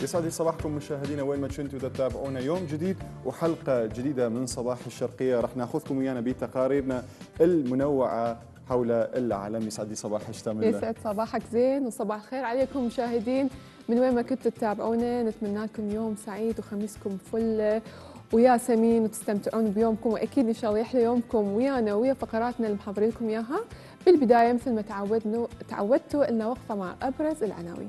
يسعد لي صباحكم مشاهدينا وين ما كنتوا تتابعونا. يوم جديد وحلقة جديدة من صباح الشرقية، راح ناخذكم ويانا بتقاريرنا المنوعة حول العالم. يسعد لي صباحك تامر. يسعد صباحك زين وصباح الخير عليكم مشاهدين من وين ما كنتوا تتابعونا. نتمنى لكم يوم سعيد وخميسكم فل وياسمين وتستمتعون بيومكم، واكيد ان شاء الله يحلى يومكم ويانا ويا فقراتنا اللي محضرين لكم اياها. بالبدايه مثل ما تعودتوا لنا وقفه مع ابرز العناوين.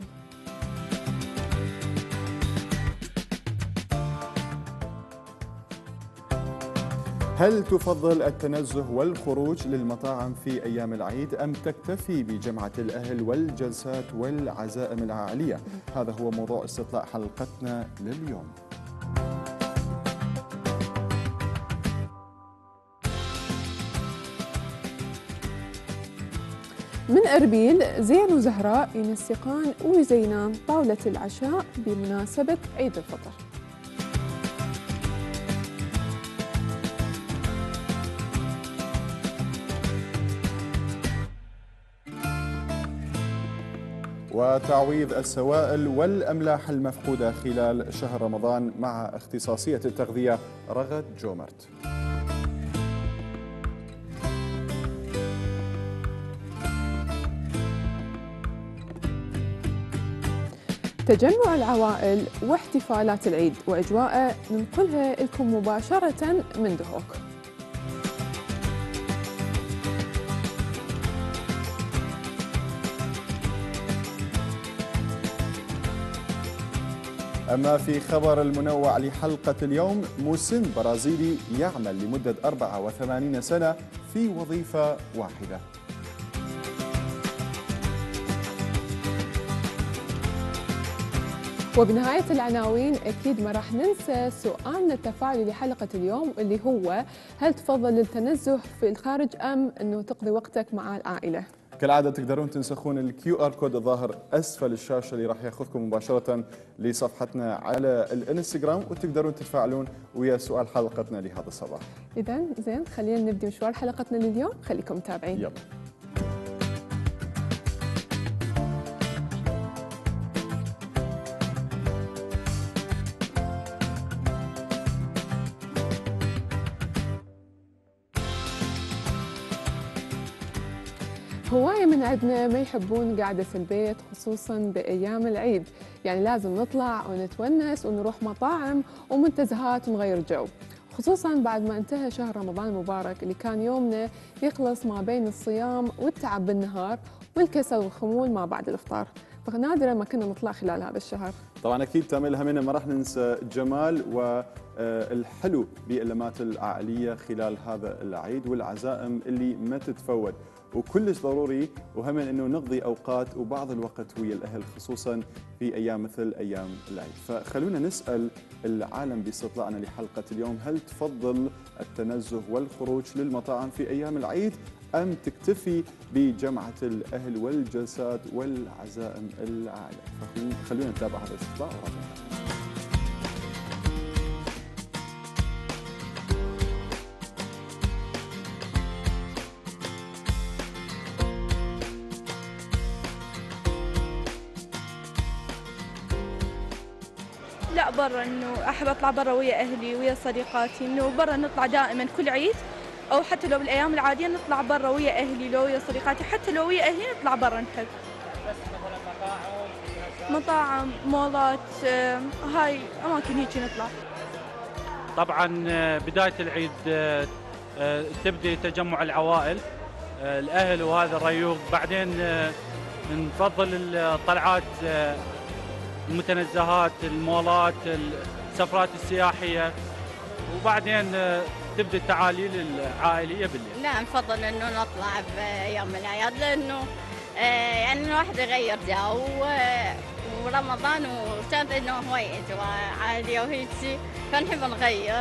هل تفضل التنزه والخروج للمطاعم في أيام العيد أم تكتفي بجمعة الأهل والجلسات والعزائم العائلية؟ هذا هو موضوع استطلاع حلقتنا لليوم. من أربيل زين وزهراء ينسقان ويزينان طاولة العشاء بمناسبة عيد الفطر. وتعويض السوائل والأملاح المفقودة خلال شهر رمضان مع اختصاصية التغذية رغد جومرت. تجمع العوائل واحتفالات العيد وأجواءه ننقلها لكم مباشرة من دهوك. أما في خبر المنوع لحلقة اليوم، مسن برازيلي يعمل لمدة 84 سنة في وظيفة واحدة. وبنهاية العناوين أكيد ما راح ننسى سؤالنا التفاعلي لحلقة اليوم اللي هو هل تفضل التنزه في الخارج أم أنه تقضي وقتك مع العائلة؟ كالعادة تقدرون تنسخون الQR كود الظاهر أسفل الشاشة اللي راح ياخذكم مباشرة لصفحتنا على الانستغرام، وتقدرون تتفاعلون ويا سؤال حلقتنا لهذا الصباح. إذا زين خلينا نبدي مشوار حلقتنا لليوم، خليكم متابعين. يلا. هواية من عندنا ما يحبون قعدة البيت خصوصاً بأيام العيد، يعني لازم نطلع ونتونس ونروح مطاعم ومنتزهات ونغير جو، خصوصاً بعد ما انتهى شهر رمضان المبارك اللي كان يومنا يخلص ما بين الصيام والتعب بالنهار والكسل والخمول ما بعد الإفطار، فنادراً ما كنا نطلع خلال هذا الشهر. طبعا اكيد تامل همنا ما راح ننسى الجمال والحلو باللمات العائليه خلال هذا العيد والعزائم اللي ما تتفوت، وكلش ضروري وهم انه نقضي اوقات وبعض الوقت ويا الاهل خصوصا في ايام مثل ايام العيد. فخلونا نسال العالم باستطلاعنا لحلقه اليوم، هل تفضل التنزه والخروج للمطاعم في ايام العيد أم تكتفي بجمعة الأهل والجلسات والعزائم العائلة؟ خلونا نتابع هذا الاستطلاع وراجعنا. لا برا، انه احب اطلع برا ويا اهلي ويا صديقاتي، انه برا نطلع دائما كل عيد او حتى لو بالايام العاديه نطلع برا ويا اهلي، لو ويا صديقاتي حتى لو ويا اهلي نطلع برا نحب. بس مثلا مطاعم، مولات، هاي اماكن هيك نطلع. طبعا بدايه العيد تبدي تجمع العوائل الاهل وهذا الريوق، بعدين نفضل الطلعات المتنزهات، المولات، السفرات السياحيه، وبعدين تبدأ التعاليل العائلية بالليل. لا نفضل انه نطلع بيوم الاعياد، لانه يعني الواحد يغير جو، ورمضان وكانت انه هواي اجواء عالية وهيك، فنحب نغير.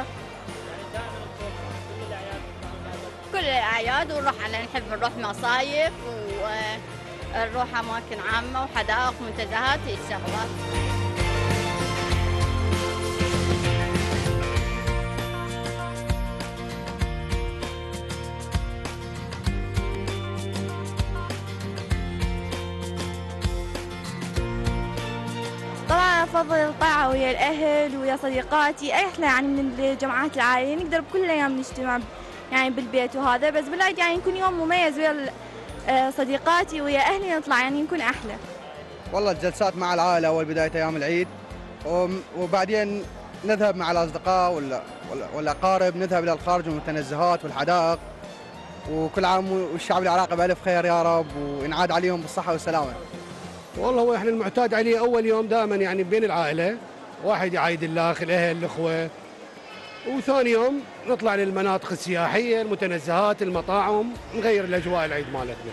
كل الاعياد ونروح نحب نروح مصايف ونروح اماكن عامة وحدائق ومنتزهات، هي الشغلات. أفضل الطلعة ويا الأهل ويا صديقاتي، أحلى يعني من الجمعات العائلية، نقدر بكل الأيام نجتمع يعني بالبيت وهذا، بس بالعيد يعني يكون يوم مميز ويا صديقاتي ويا أهلي نطلع يعني يكون أحلى. والله الجلسات مع العائلة أول بداية أيام العيد، وبعدين نذهب مع الأصدقاء والأقارب، نذهب إلى الخارج والمتنزهات والحدائق، وكل عام والشعب العراقي بألف خير يا رب، وينعاد عليهم بالصحة والسلامة. والله هو احنا المعتاد عليه اول يوم دائما يعني بين العائله، واحد يعايد الاخ، الاهل، الاخوه، وثاني يوم نطلع للمناطق السياحيه، المتنزهات، المطاعم، نغير الاجواء العيد مالتنا.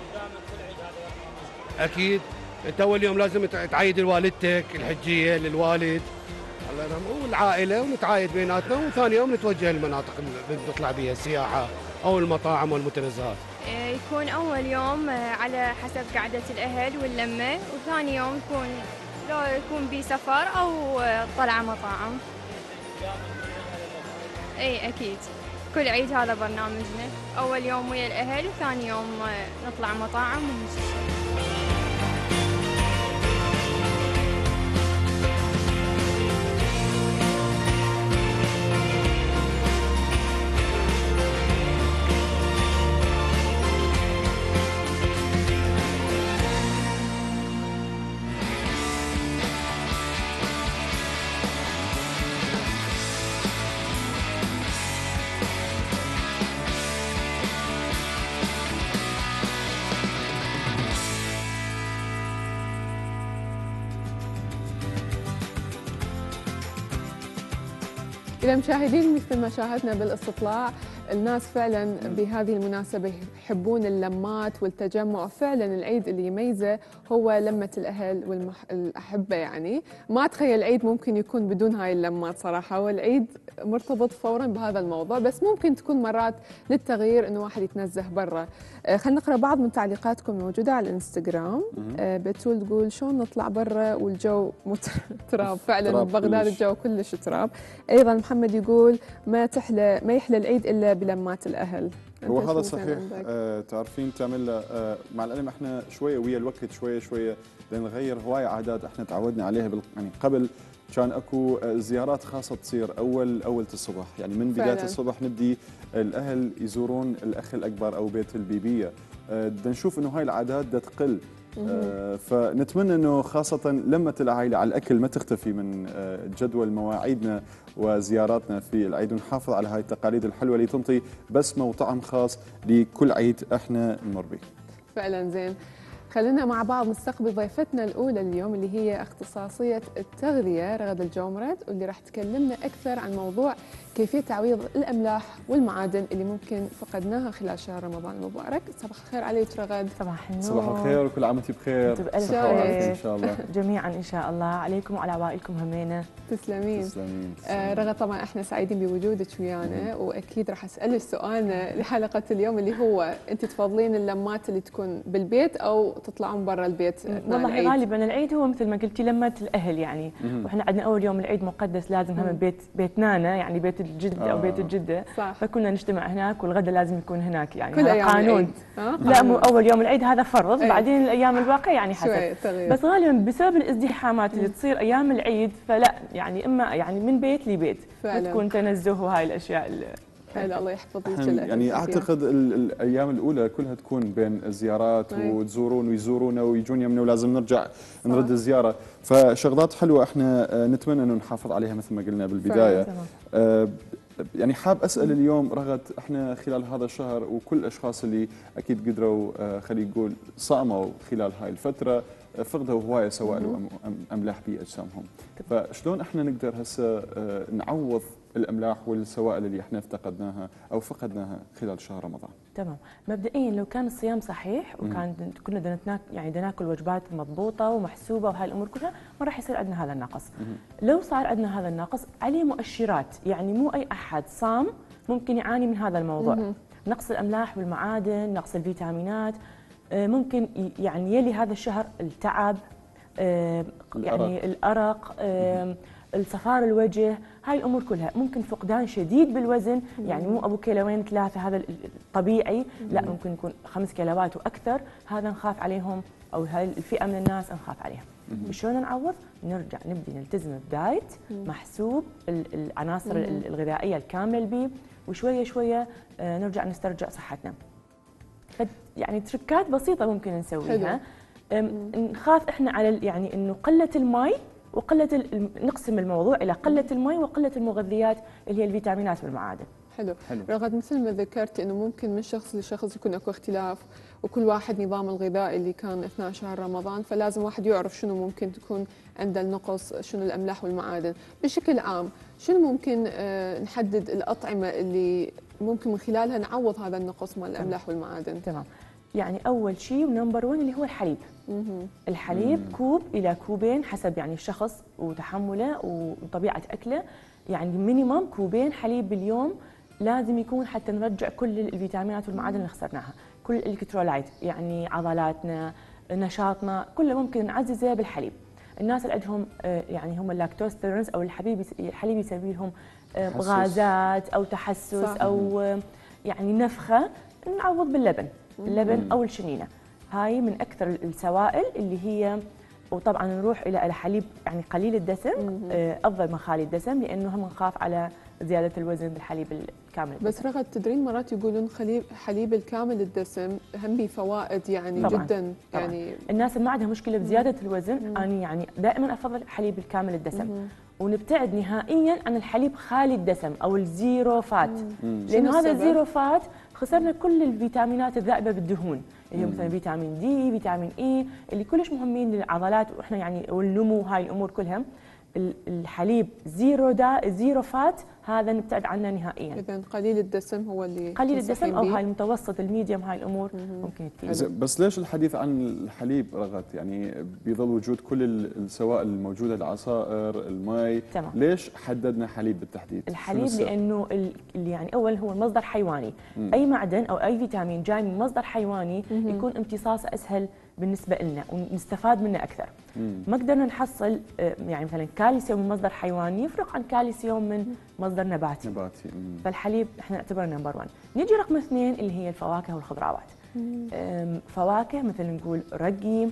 اكيد انت اول يوم لازم تعايد لوالدتك الحجيه، للوالد، الله يرحمه، والعائله، ونتعايد بيناتنا، وثاني يوم نتوجه للمناطق اللي نطلع بها السياحه او المطاعم والمتنزهات. يكون أول يوم على حسب قعدة الأهل واللمة، وثاني يوم يكون بسفر أو طلعة مطاعم. أي أكيد كل عيد هذا برنامجنا، أول يوم ويا الأهل وثاني يوم نطلع مطاعم ونمشي. إذا مشاهدين مثل ما شاهدنا بالاستطلاع، الناس فعلا بهذه المناسبة يحبون اللمات والتجمع، فعلا العيد اللي يميزه هو لمة الأهل والأحبة. يعني ما أتخيل العيد ممكن يكون بدون هاي اللمات صراحة، والعيد مرتبط فورا بهذا الموضوع، بس ممكن تكون مرات للتغيير إنه واحد يتنزه برا. خلينا نقرأ بعض من تعليقاتكم الموجودة على الانستغرام. بتول تقول شلون نطلع برا والجو تراب، فعلا ببغداد الجو كلش تراب. أيضا محمد يقول ما يحلى العيد إلا بلمات الأهل. هو هذا صحيح. تعرفين تعمل مع العلم احنا شويه ويا الوقت شويه نغير هوايه عادات احنا تعودنا عليها يعني قبل كان اكو زيارات خاصه تصير اول الصبح، يعني من بدايه الصبح نبدي الاهل يزورون الاخ الاكبر او بيت البيبيه، بدنا نشوف انه هاي العادات بدها تقل. فنتمنى انه خاصه لمه العائله على الاكل ما تختفي من جدول مواعيدنا وزياراتنا في العيد، ونحافظ على هاي التقاليد الحلوه اللي تنطي بسمه وطعم خاص لكل عيد احنا نمر به. فعلا زين. خلينا مع بعض نستقبل ضيفتنا الأولى اليوم اللي هي اختصاصية التغذية رغد الجومرد، واللي راح تكلمنا أكثر عن موضوع كيفية تعويض الأملاح والمعادن اللي ممكن فقدناها خلال شهر رمضان المبارك. صباح الخير عليك رغد. صباح النور. صباح الخير وكل عام وانتم بخير. صحة وعافية إن شاء الله. جميعا إن شاء الله، عليكم وعلى عوائلكم همينة. تسلمين. رغد طبعا احنا سعيدين بوجودك ويانا، واكيد راح اسالك سؤالنا لحلقه اليوم اللي هو انت تفضلين اللمات اللي تكون بالبيت او تطلعون برا البيت؟ والله غالبا العيد هو مثل ما قلتي لمات الاهل يعني، واحنا عندنا اول يوم العيد مقدس لازم هم بيت نانا، يعني بيت الجد او بيت الجده، صح. فكنا نجتمع هناك والغداء لازم يكون هناك، يعني كل هذا قانون. لا مو اول يوم العيد هذا فرض، بعدين الايام الباقيه يعني حسب. بس غالبا بسبب الازدحامات اللي تصير ايام العيد، فلا يعني اما يعني من بيت لبيت وتكون تنزه وهاي الاشياء حلو. الله يحفظ لك. يعني اعتقد الايام الاولى كلها تكون بين الزيارات وتزورون ويزورونا ويجون يمنا ولازم نرجع نرد الزياره، فشغلات حلوه احنا نتمنى انه نحافظ عليها مثل ما قلنا بالبدايه. يعني حاب اسال اليوم رغد، احنا خلال هذا الشهر وكل الاشخاص اللي اكيد قدروا خلينا نقول صاموا خلال هاي الفتره فقدوا هوايه سوائل واملاح باجسامهم، فشلون احنا نقدر هسه نعوض الاملاح والسوائل اللي احنا افتقدناها او فقدناها خلال شهر رمضان؟ تمام. مبدئيا لو كان الصيام صحيح وكان كنا يعني ناكل وجبات مضبوطه ومحسوبه وهاي الامور كلها، ما راح يصير عندنا هذا النقص. لو صار عندنا هذا النقص عليه مؤشرات، يعني مو اي احد صام ممكن يعاني من هذا الموضوع. نقص الاملاح والمعادن، نقص الفيتامينات، ممكن يعني يلي هذا الشهر التعب، يعني الارق، الصفار الوجه، هاي الامور كلها. ممكن فقدان شديد بالوزن، يعني مو ابو كيلوين 3 هذا الطبيعي، لا ممكن يكون 5 كيلوات واكثر، هذا نخاف عليهم او هاي الفئه من الناس نخاف عليهم. شلون نعوض؟ نرجع نبدي نلتزم بدايت محسوب العناصر الغذائيه الكامله البي، وشويه شويه نرجع نسترجع صحتنا. يعني تركات بسيطه ممكن نسويها. نخاف احنا على يعني انه قله المي وقله نقسم الموضوع الى قله المي وقله المغذيات اللي هي الفيتامينات والمعادن. حلو. رغد مثل ما ذكرت انه ممكن من شخص لشخص يكون اكو اختلاف، وكل واحد نظام الغذائي اللي كان اثناء شهر رمضان، فلازم واحد يعرف شنو ممكن تكون عنده النقص، شنو الاملاح والمعادن. بشكل عام شنو ممكن نحدد الاطعمه اللي ممكن من خلالها نعوض هذا النقص مال الاملاح والمعادن؟ تمام. يعني اول شيء نمبر 1 اللي هو الحليب. الحليب كوب الى كوبين حسب يعني الشخص وتحمله وطبيعه اكله، يعني مينيمم كوبين حليب باليوم لازم يكون حتى نرجع كل الفيتامينات والمعادن اللي خسرناها، كل الالكترولايت، يعني عضلاتنا، نشاطنا، كله ممكن نعززه بالحليب. الناس اللي عندهم يعني هم اللاكتوز تولرنس او الحليب يسبب لهم غازات او تحسس او يعني نفخه، نعوض باللبن، اللبن او الشنينه. هاي من اكثر السوائل اللي هي، وطبعا نروح الى حليب يعني قليل الدسم، افضل من خالي الدسم، لانه هم نخاف على زياده الوزن بالحليب الكامل الدسم. بس رغد تدرين مرات يقولون حليب الكامل الدسم هم بفوائد يعني طبعاً جدا طبعاً. يعني الناس اللي ما عندها مشكله بزياده الوزن، انا يعني دائما افضل حليب الكامل الدسم. ونبتعد نهائيا عن الحليب خالي الدسم او الزيرو فات، لانه هذا الزيرو فات خسرنا كل الفيتامينات الذائبه بالدهون، اللي هو مثلا فيتامين دي، فيتامين اي، اللي كلش مهمين للعضلات واحنا يعني والنمو، هاي الامور كلها. الحليب زيرو فات هذا نبتعد عنه نهائيا. اذا قليل الدسم هو اللي قليل الدسم او هاي المتوسط الميديوم، هاي الامور ممكن تفيد. بس ليش الحديث عن الحليب رغد؟ يعني بيظل وجود كل السوائل الموجوده، العصائر، المي. تمام. ليش حددنا حليب بالتحديد؟ الحليب لانه يعني اول هو مصدر حيواني، اي معدن او اي فيتامين جاي من مصدر حيواني يكون امتصاصه اسهل بالنسبه لنا ونستفاد منه اكثر. ما قدرنا نحصل يعني مثلا كالسيوم من مصدر حيواني يفرق عن كالسيوم من مصدر نباتي. فالحليب احنا نعتبره نمبر 1. نيجي رقم 2 اللي هي الفواكه والخضروات. فواكه مثل نقول رقي،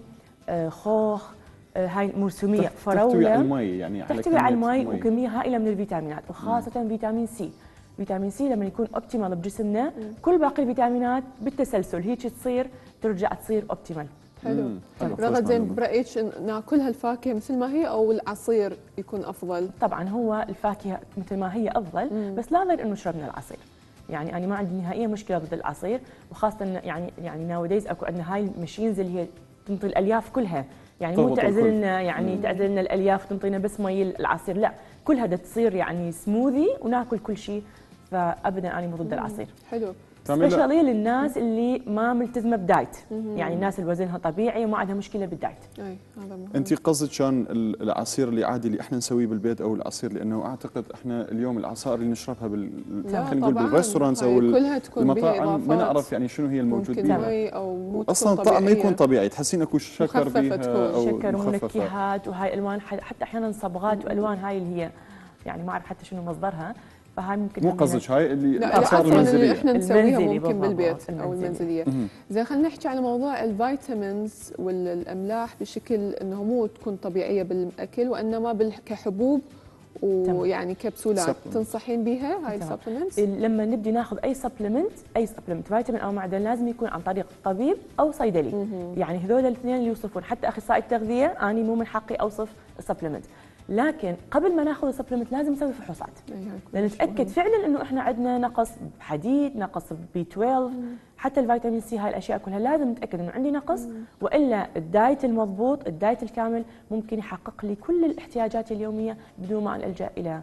خوخ، هاي موسميه، فراوله، تحتوي على المي، يعني تحتوي على المي وكميه هائله من الفيتامينات، وخاصه فيتامين سي. فيتامين سي لما يكون اوبتيمال بجسمنا، كل باقي الفيتامينات بالتسلسل هيك ترجع تصير اوبتيمال. حلو. رغد زين برايك ناكلها الفاكهه مثل ما هي او العصير يكون افضل؟ طبعا هو الفاكهه مثل ما هي افضل، بس لا غير انه شربنا العصير. يعني انا ما عندي نهائيا مشكله ضد العصير، وخاصه يعني ناوديز اكو عندنا هاي المشينز اللي هي تنطي الالياف كلها، يعني مو تعزل لنا يعني تعزل لنا الالياف وتنطينا بس مي العصير، لا كلها تصير يعني سموذي وناكل كل شيء، فابدا انا مو ضد العصير. حلو. سبيشالي للناس اللي ما ملتزمه بدايت، يعني الناس اللي وزنها طبيعي وما عندها مشكله بالدايت. اي هذا مهم. انت قصدك كان العصير اللي عادي اللي احنا نسويه بالبيت او العصير، لانه اعتقد احنا اليوم العصائر اللي نشربها خلينا نقول بالريستورانت او المطاعم ما نعرف يعني شنو هي الموجود فيها، او اصلا الطعم ما يكون طبيعي، تحسين اكو شكر بيها او شكر ومنكهات، وهاي الوان حتى احيانا صبغات والوان هاي اللي هي يعني ما اعرف حتى شنو مصدرها، فهاي ممكن مو قصدك هاي اللي الاعصار المنزليه احنا نسويها المنزلي ممكن بالبيت او المنزليه. زين خلينا نحكي على موضوع الفيتامينز والاملاح بشكل انه مو تكون طبيعيه بالاكل، وانما كحبوب ويعني كبسولات. تنصحين بها هاي السبلمنتس؟ لما نبدي ناخذ اي سبلمنت فيتامين او معدن لازم يكون عن طريق طبيب او صيدلي. يعني هذول الاثنين اللي يوصفون، حتى اخصائي التغذيه اني مو من حقي اوصف السبلمنت، لكن قبل ما ناخذ السبلمنت لازم نسوي فحوصات لنتاكد فعلا انه احنا عندنا نقص بحديد، نقص بي 12، حتى الفيتامين سي، هاي الاشياء كلها لازم نتاكد انه عندي نقص، والا الدايت المضبوط، الدايت الكامل ممكن يحقق لي كل الاحتياجات اليوميه بدون ما الجا الى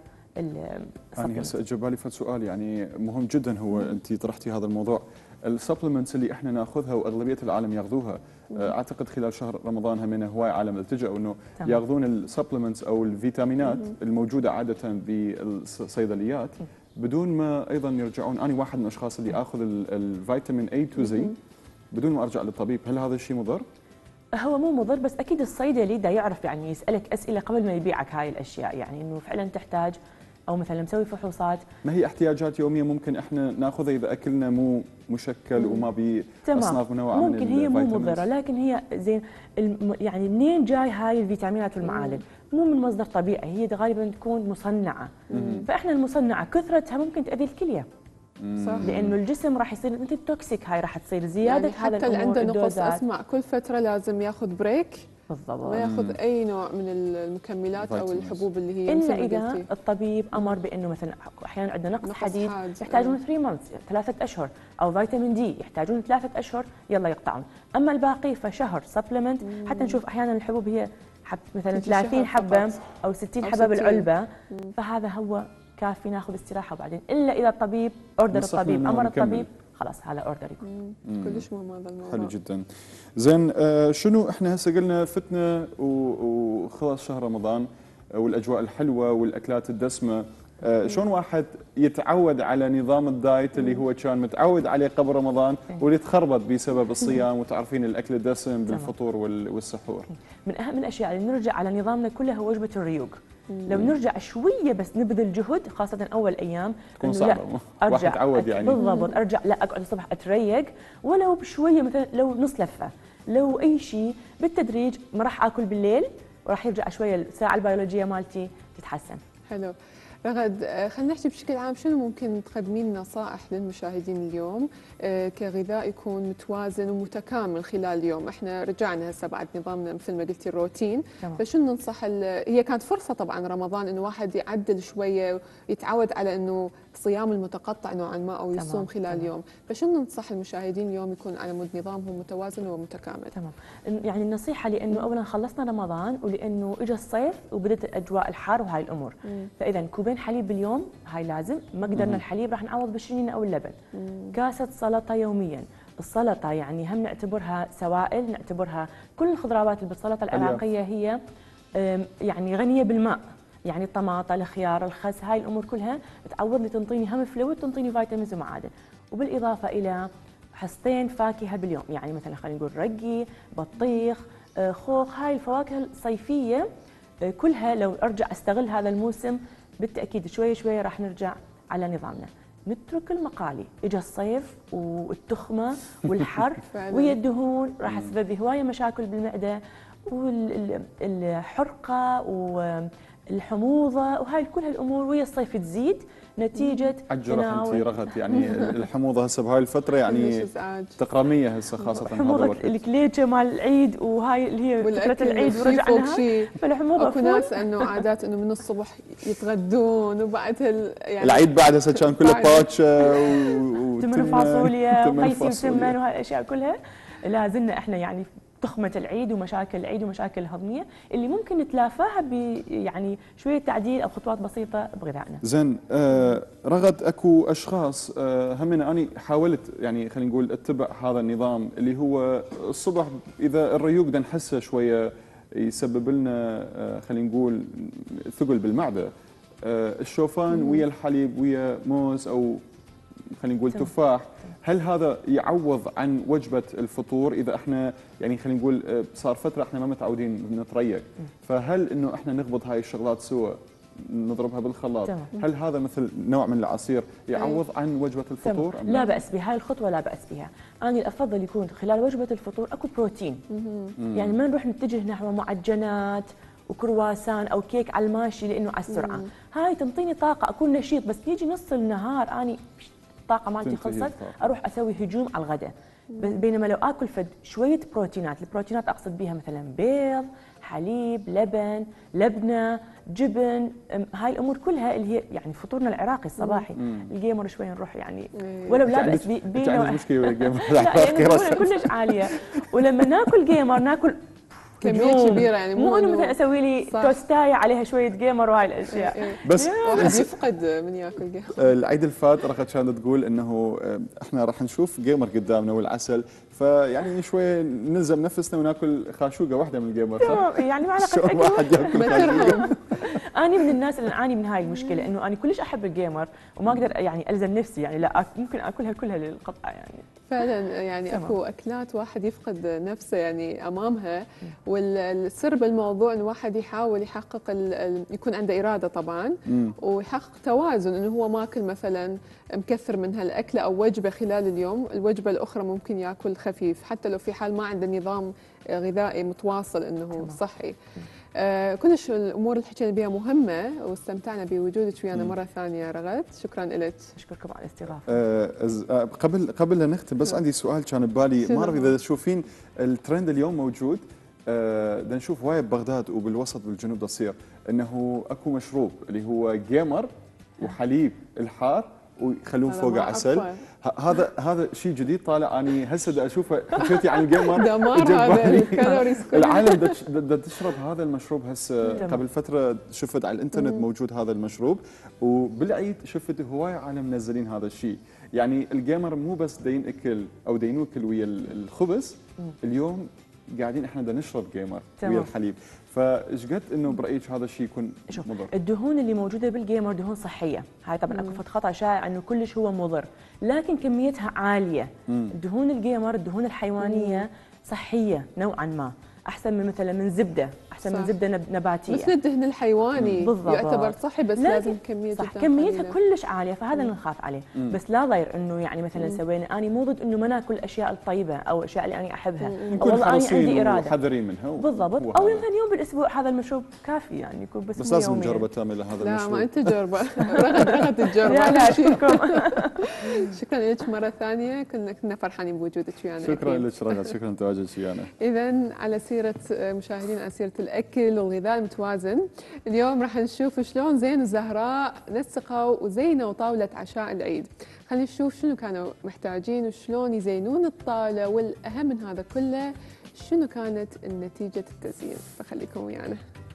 يعني هسه اجى بالي سؤال يعني مهم جدا، هو انت طرحتي هذا الموضوع. السبلمنتس اللي احنا ناخذها واغلبيه العالم ياخذوها، اعتقد خلال شهر رمضان همنا هواي عالم التجأوا انه ياخذون السبلمنتس او الفيتامينات الموجوده عاده بالصيدليات بدون ما ايضا يرجعون. انا واحد من الاشخاص اللي اخذ الفيتامين اي تو زي بدون ما ارجع للطبيب. هل هذا الشيء مضر؟ هو مو مضر، بس اكيد الصيدلي دا يعرف يعني يسالك اسئله قبل ما يبيعك هاي الاشياء، يعني انه فعلا تحتاج او مثلا مسوي فحوصات. ما هي احتياجات يوميه ممكن احنا ناخذها اذا اكلنا مو مشكل وما بي اصناف منوعه من ممكن هي مو مضره، لكن هي زين يعني منين جاي هاي الفيتامينات والمعادن؟ مو من مصدر طبيعي، هي غالبا تكون مصنعه. فاحنا المصنعه كثرتها ممكن تاذي الكليه. صح. لانه الجسم راح يصير مثل توكسيك، هاي راح تصير زياده يعني هذا حتى اللي عنده نقص الدوزات. اسمع كل فتره لازم ياخذ بريك بالضبط، ما ياخذ اي نوع من المكملات او الحبوب اللي هي الا اذا الطبيب امر بانه مثلا احيانا عندنا نقص حديد يحتاجون 3 مانثs 3 اشهر، او فيتامين دي يحتاجون 3 اشهر يلا يقطعون. اما الباقي فشهر سبلمنت. حتى نشوف احيانا الحبوب هي مثلا 30 حبه او 60 حبه بالعلبه، فهذا هو كافي ناخذ استراحه وبعدين، الا اذا الطبيب اوردر، الطبيب امر الطبيب خلاص هذا اوردر يكون. كلش مهم هذا الموضوع. حلو جدا. زين شنو احنا هسه قلنا فتنا وخلص شهر رمضان والاجواء الحلوه والاكلات الدسمه، شلون واحد يتعود على نظام الدايت اللي هو كان متعود عليه قبل رمضان واللي تخربط بسبب الصيام وتعرفين الاكل الدسم بالفطور والسحور؟ من اهم الاشياء اللي نرجع على نظامنا كله هو وجبه الريوق. لو نرجع شويه بس نبذل جهد خاصه اول ايام تكون صعبه، واحد تعود يعني بالضبط. ارجع لا اقعد الصبح اتريق ولو بشويه، مثلا لو نص لفه، لو اي شيء بالتدريج، ما راح اكل بالليل وراح يرجع شويه الساعه البيولوجيه مالتي تتحسن. حلو. رغد خلينا نحكي بشكل عام، شنو ممكن تقدمين نصائح للمشاهدين اليوم كغذاء يكون متوازن ومتكامل خلال اليوم؟ احنا رجعنا هسه بعد نظامنا مثل ما قلتي الروتين، فشنو ننصح؟ هي كانت فرصه طبعا رمضان انه واحد يعدل شويه ويتعود على انه الصيام المتقطع نوعا ما او يصوم خلال اليوم، فشنو ننصح المشاهدين اليوم يكون على مود نظامهم متوازن ومتكامل؟ تمام. يعني النصيحه لانه اولا خلصنا رمضان ولانه اجى الصيف وبدت الاجواء الحار وهاي الامور، فاذا كوبين حليب باليوم هاي لازم، ما قدرنا الحليب راح نعوض بالشنينه او اللبن. كاسه سلطه يوميا. السلطه يعني هم نعتبرها سوائل، نعتبرها كل الخضروات اللي بالسلطه العراقيه هي يعني غنيه بالماء، يعني الطماطه، الخيار، الخس، هاي الامور كلها تعوض لي، تنطيني هم فلويد، تنطيني فيتامينز ومعادن. وبالاضافه الى حصتين فاكهه باليوم، يعني مثلا خلينا نقول رقي، بطيخ، خوخ، هاي الفواكه الصيفيه كلها لو ارجع استغل هذا الموسم بالتاكيد شوي شوي راح نرجع على نظامنا. نترك المقالي، اجى الصيف والتخمه والحر ويا الدهون راح تسبب لي هوايه مشاكل بالمعده والحرقه والحموضه، وهاي كل هالامور ويا الصيف تزيد نتيجه تناول. انت رغد يعني الحموضه هسه بهاي الفتره يعني تقرميه هسه خاصه حموضه الكليتشه مال العيد وهاي اللي هي فتره العيد ورجعناها، فالحموضه اكو ناس انه عادات انه من الصبح يتغدون وبعد يعني العيد بعد هسه كان كله باتشا وتمن فاصوليا وقيسي وتمن وهاي الاشياء كلها لازلنا احنا يعني تخمة العيد ومشاكل العيد ومشاكل الهضمية اللي ممكن نتلافاها يعني شوية تعديل أو خطوات بسيطة بغذائنا. زين رغد اكو أشخاص همنا أنا حاولت يعني خلينا نقول اتبع هذا النظام اللي هو الصبح إذا الريوق بدنا نحسه شوية يسبب لنا خلينا نقول ثقل بالمعدة، الشوفان ويا الحليب ويا موز أو خلينا نقول تفاح، هل هذا يعوض عن وجبة الفطور إذا احنا يعني خلينا نقول صار فترة احنا ما متعودين نتريق، فهل انه احنا نخبط هاي الشغلات سوا نضربها بالخلاط، هل هذا مثل نوع من العصير يعوض عن وجبة الفطور؟ لا بأس بها، الخطوة لا بأس بها. أنا الأفضل يكون خلال وجبة الفطور أكو بروتين، يعني ما نروح نتجه نحو معجنات وكرواسان أو كيك على الماشي لأنه على السرعة، هاي تنطيني طاقة أكون نشيط، بس يجي نص النهار أني الطاقة مالتي خلصت أروح أسوي هجوم على الغداء. بينما لو آكل فد شوية بروتينات، البروتينات أقصد بها مثلا بيض، حليب، لبن، لبنة، جبن، هاي الأمور كلها اللي هي يعني فطورنا العراقي الصباحي. الجيمر شوي نروح يعني ولو لا بأس بينا. عندك مشكلة الجيمر العراقي كلش عالية، ولما ناكل جيمر ناكل كمية كبيرة، يعني مو انه مثلا اسوي لي توستايه عليها شويه جيمر وهاي الاشياء. بس واحد يفقد من ياكل جيمر. العيد الفات رغد كانت تقول انه احنا راح نشوف جيمر قدامنا والعسل، فيعني شويه نلزم نفسنا وناكل خاشوقه واحده من الجيمر، صح؟ يعني ما علاقه واحد ياكل انا من الناس اللي اعاني من هاي المشكله، انه انا كلش احب الجيمر وما اقدر يعني الزم نفسي، يعني لا ممكن اكلها كلها للقطعه يعني. فعلا يعني اكو اكلات واحد يفقد نفسه يعني امامها، والسر بالموضوع ان واحد يحاول يحقق يكون عنده اراده طبعا، ويحقق توازن، انه هو ماكل مثلا مكثر من هالاكله او وجبه خلال اليوم، الوجبه الاخرى ممكن ياكل خفيف حتى لو في حال ما عنده نظام غذائي متواصل انه صحي. كلش الامور اللي حكينا بها مهمه، واستمتعنا بوجودك ويانا مره ثانيه رغد، شكرا لك. اشكركم على الاستضافه. قبل لا نختم بس عندي سؤال كان ببالي، ما اعرف اذا تشوفين الترند اليوم موجود، بدنا نشوف وايد ببغداد وبالوسط بالجنوب تصير انه اكو مشروب اللي هو جيمر وحليب الحار ويخلون فوقه عسل. هذا شيء جديد طالع، اني هسه دا اشوفه. حكيتي عن الجيمر دمار هذا الكالوريز العالم دا تشرب هذا المشروب هسه. قبل فتره شفت على الانترنت موجود هذا المشروب، وبالعيد شفت هواي عالم منزلين هذا الشيء. يعني الجيمر مو بس دا ينأكل او دا ينوكل ويا الخبز، اليوم قاعدين احنا دا نشرب جيمر ويا الحليب. فايش قد انه برايك هذا الشيء يكون مضر؟ الدهون اللي موجوده بالجيمر دهون صحيه، هاي طبعا اكو خطا شائع انه كلش هو مضر، لكن كميتها عاليه. الدهون الجيمر الدهون الحيوانيه صحيه نوعا ما، احسن من مثلا من زبده، احسن من زبده نباتيه، مثل الدهن الحيواني يعتبر صحي، بس لازم كميتها كلش عاليه، فهذا اللي نخاف عليه. بس لا ضير انه يعني مثلا سوينا، اني مو ضد انه ما ناكل الاشياء الطيبه او الاشياء اللي انا احبها، والله انا عندي اراده حذرين منها بالضبط، او مثلا يوم بالاسبوع هذا المشروب كافي يعني يكون بس لازم نجربه تامل هذا المشروب. لا ما انت جربه رغد تجربه. لا اشكركم. شكرا لك مره ثانيه، كنا فرحانين بوجودك ويانا. شكرا لك رغد، شكرا لتواجدك ويانا. اذا على سيره مشاهدينا، على سيره الاكل والغذاء المتوازن، اليوم راح نشوف شلون زين وزهراء نسقوا وزينوا طاوله عشاء العيد. خلينا نشوف شنو كانوا محتاجين وشلون يزينون الطاوله، والاهم من هذا كله شنو كانت نتيجه التزيين. فخليكم ويانا.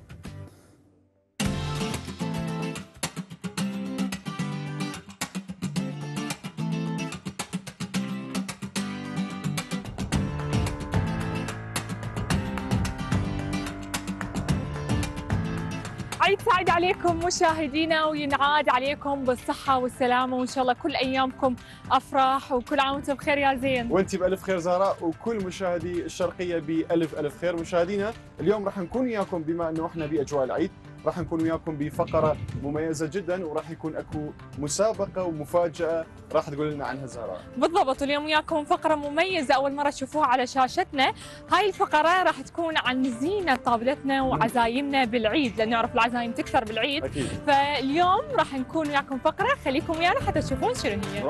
عيد سعيد عليكم مشاهدينا، وينعاد عليكم بالصحة والسلامة، وإن شاء الله كل أيامكم أفراح، وكل عام وأنتم بخير يا زين. وأنت بألف خير زهراء، وكل مشاهدي الشرقية بألف خير. مشاهدينا اليوم راح نكون وياكم، بما أنه احنا بأجواء العيد، راح نكون وياكم بفقرة مميزة جدا، وراح يكون اكو مسابقة ومفاجأة راح تقول لنا عنها زهراء. بالضبط، واليوم وياكم فقرة مميزة أول مرة تشوفوها على شاشتنا. هاي الفقرة راح تكون عن زينة طاولتنا وعزايمنا بالعيد، لأن نعرف العزايم تكثر بالعيد أكيد. فاليوم راح نكون وياكم فقرة، خليكم ويانا حتى تشوفون شنو هي.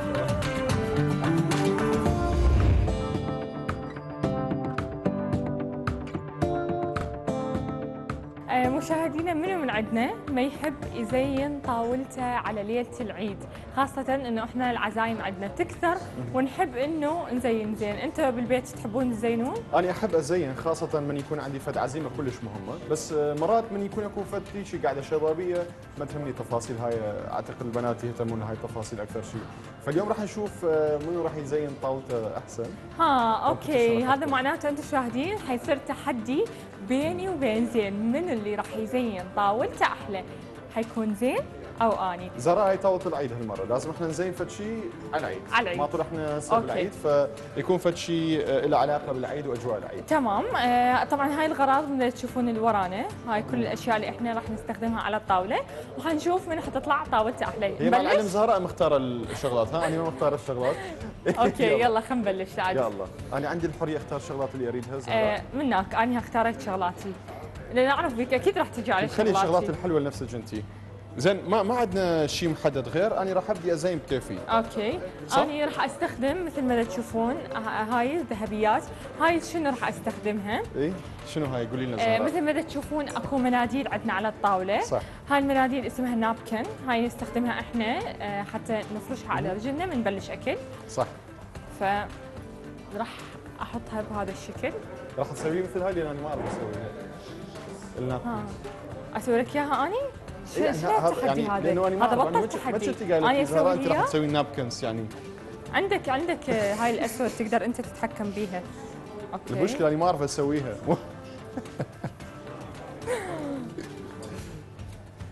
مشاهدينا، منو من عندنا ما يحب يزين طاولته على ليلة العيد، خاصة انه احنا العزايم عندنا تكثر ونحب انه نزين زين. انت بالبيت تحبون تزينون؟ انا احب ازين، خاصة من يكون عندي فد عزيمة كلش مهمة، بس مرات من يكون اكو فد شيء قاعدة شبابية ما تهمني تفاصيل هاي، اعتقد البنات يهتمون لهاي التفاصيل اكثر شيء. فاليوم راح نشوف منو راح يزين طاولته احسن. اوكي، هذا معناته انتم شاهدين حيصير تحدي بيني وبين زين، من اللي راح يزين طاولته احلى، حيكون زين او اني؟ زهراء هاي طاولة العيد هالمرة، لازم احنا نزين فد شيء على العيد. على العيد، ما طول احنا صار العيد، فيكون فد شيء له علاقة بالعيد واجواء العيد. تمام. طبعا هاي الغراض اللي تشوفون اللي ورانا، هاي كل الاشياء اللي احنا راح نستخدمها على الطاولة، وحنشوف من حتطلع طاولته احلى. هي مع العلم زهراء مختارة الشغلات، انا ما مختار الشغلات. اوكي يلا خلينا نبلش تعال. يلا، انا عندي الحرية اختار الشغلات اللي اريدها زهراء. منك، انا اختاريت شغلاتي لان اعرف بك اكيد راح تجي على شغلاتي. خلي الشغلات الحلوة لنفسك انتي. زين، ما عندنا شيء محدد غير، انا راح ابدي ازين بكيفي. اوكي، انا راح استخدم مثل ما تشوفون هاي الذهبيات. هاي شنو راح استخدمها؟ اي شنو هاي؟ قولي لنا زهراء. مثل ما تشوفون اكو مناديل عندنا على الطاوله. صح. هاي المناديل اسمها نابكن، هاي نستخدمها احنا حتى نفرشها على رجلنا من نبلش اكل. صح. راح احطها بهذا الشكل. راح تسوي مثل هاي، لان انا ما اعرف اسويها. النابكن اسوي لك اياها اني؟ يعني هذا بطل تحدي. انا اسويها. انت راح تسوي نابكنز يعني. عندك هاي الاسود تقدر انت تتحكم بيها. اوكي. المشكله اني ما اعرف اسويها.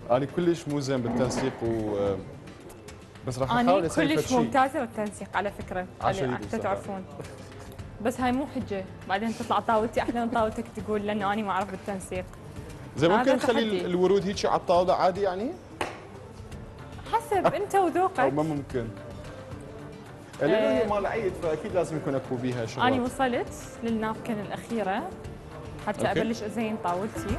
انا كلش مو زين بالتنسيق بس راح احاول انا اسوي كلش شيء. ممتازه بالتنسيق على فكره، عشان حتى يدي تعرفون. بس هاي مو حجه، بعدين تطلع طاولتي احلى من طاولتك تقول لانه انا ما اعرف بالتنسيق. زي ممكن هذا نخلي تحدي. الورود هيك على الطاوله عادي يعني؟ حسب انت او وذوقك. ما ممكن؟ لانه هي مال عيد فاكيد لازم يكون اكو بيها شغلات. انا وصلت للنابكن الاخيره حتى أوكي. ابلش ازين طاولتي.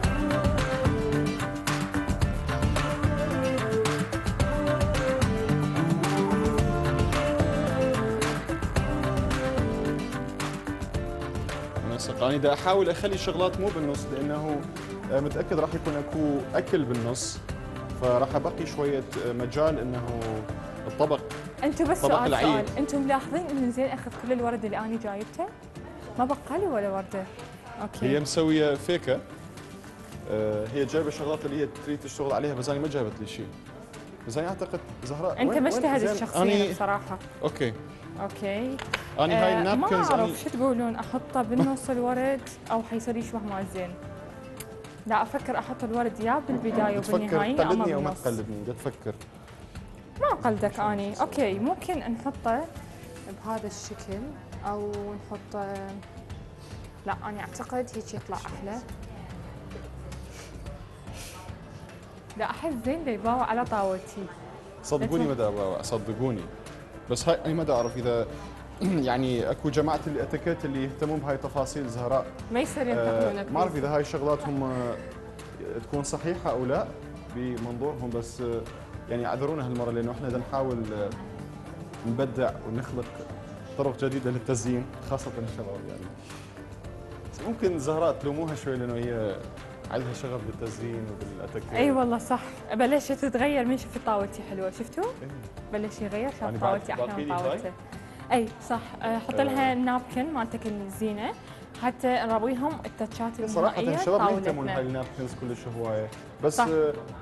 منسق. انا دا احاول اخلي الشغلات مو بالنص لانه متاكد راح يكون اكو اكل بالنص، فراح ابقي شويه مجال انه الطبق. انتم بس طبق سؤال العيد. انتم ملاحظين انه زين اخذ كل الورد اللي انا جايبته؟ ما بقى لي ولا ورده. اوكي. هي مسويه فيكه، هي جايبه الشغلات اللي هي تريد تشتغل عليها، بس انا ما جايبت لي شيء. بس انا اعتقد زهراء انت وين- ما وين- اجتهدت زين، شخصيا بصراحه. اوكي. اوكي. انا هاي ما النابكنز اعرف شو تقولون، احطه بالنص الورد او حيصير يشبه مال زين؟ لا افكر احط الورد يا بالبدايه تفكر وبالنهايه اما تقلدني او ما بالنص. تقلدني؟ بدك تفكر. ما قلدك اني. اوكي ممكن نحطه بهذا الشكل او نحطه. لا انا اعتقد هيك يطلع احلى. لا احس زين دا يباوع على طاولتي. صدقوني ما دا أبغى، صدقوني. بس هاي انا ما دا اعرف اذا يعني اكو جماعه الاتيكيت اللي يهتمون بهاي التفاصيل زهراء. ما يصير ينتقدونك. ما اعرف اذا هاي الشغلات هم تكون صحيحه او لا بمنظورهم، بس يعني اعذرونا هالمره لانه احنا بدنا نحاول نبدع ونخلق طرق جديده للتزيين خاصه الشباب يعني. بس ممكن زهراء تلوموها شوي لانه هي عندها شغف بالتزيين وبالاتيكيت. اي والله صح. بلشت تتغير من شفت طاولتي حلوه، شفتوا؟ إيه. بلش يغير، شاف يعني طاولتي احلى باقي من لي هاي؟ طاولته. اي صح. حط لها النابكن مالتك الزينه حتى نرويهم التاتشات صراحه النهائيه الشباب ما يهتمون طاولتنا. هاي النابكنز كلش هوايه، بس صح.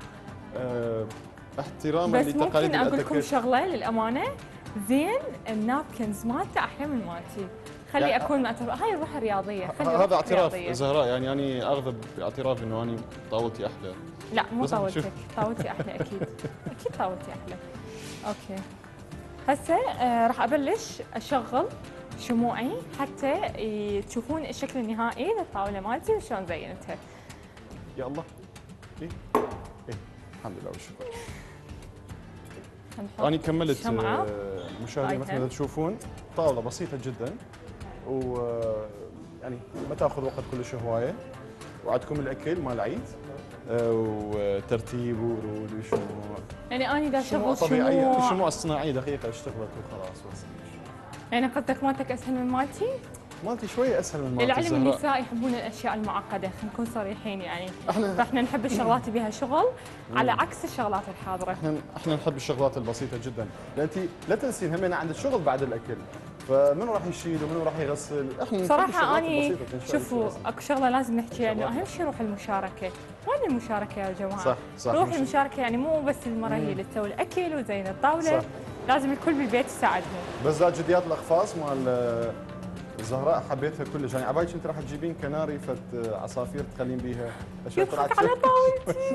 احتراما بس لتقاليد ممكن اقول لكم الاتيكيت. شغله للامانه، زين النابكنز مالته احلى من مالتي. خلي يعني اكون هاي الروح الرياضيه. خلي هذا روح اعتراف رياضية. زهراء، يعني اني اغضب باعتراف انه اني طاولتي احلى. لا مو بس طاولتك، شوف. طاولتي احلى اكيد. اكيد طاولتي احلى. اوكي. هسه راح ابلش اشغل شموعي حتى تشوفون الشكل النهائي للطاوله مالتي وشلون زينتها. يا الله. ايه ايه الحمد لله والشكر. نحط أنا كملت شمعة. مشاهدينا مثل ما تشوفون طاولة بسيطة جدا و يعني ما تاخذ وقت كلش هواية، وعندكم الأكل مال العيد وترتيب ورود وشموع. يعني انا دا شموع شغل طبيعية، شموع. الشموع الصناعية دقيقة اشتغلت وخلاص بس. يعني قصدك مالتك اسهل من مالتي؟ مالتي شوية أسهل من مالتي للعلم الزهراء. النساء يحبون الاشياء المعقده، خلينا نكون صريحين يعني. احنا فاحنا نحب الشغلات اللي بها شغل على عكس الشغلات الحاضره. احنا نحب الشغلات البسيطة جدا، لأن انت لا تنسين همنا عند الشغل بعد الأكل، فمنو راح يشيل ومنو راح يغسل؟ احنا نحب صراحة الشغلات أني البسيطة إن شاء الله. شوفوا اكو شغلة لازم نحكيها، انه أهم شيء روح المشاركة. وين المشاركة يا جماعة؟ صح صح. روح المشاركة يعني مو بس المرة هي اللي تسوي الأكل وزين الطاولة، صح. لازم الكل بالبيت يساعدهم. بس ذات جديات الأقفاص مال الزهراء حبيتها كلش، يعني عبالك انت راح تجيبين كناري فت عصافير تخلين بيها اشياء يضحك على طاولتي.